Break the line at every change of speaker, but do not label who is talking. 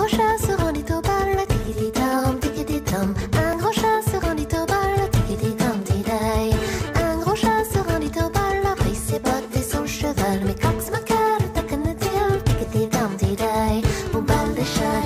gros chat se rendit au bal, tiki-di-dum, tiki-di-dum. Un gros chat se rendit au bal, tiki-di-dum, ti-day. Un gros chat se rendit au bal, a pris ses bottes et son cheval. Mais cox, ma cœur, ta canne-t-il, tiki-di-dum, ti-day. Au bal des chats,